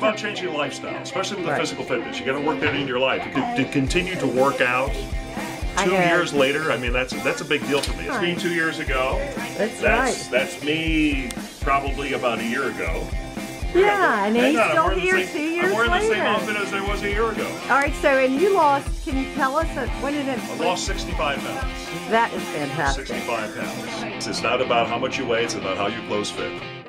about changing your lifestyle, especially with the physical fitness. You got to work that into your life. To continue to work out 2 years later, I mean, that's a big deal for me. It's me 2 years ago. That's me probably about a year ago. Yeah, and he's still here 2 years later. I'm wearing the same outfit as I was a year ago. All right, so, and you lost, can you tell us, when did it? I lost 65 pounds. That is fantastic. 65 pounds. It's not about how much you weigh, it's about how your clothes fit.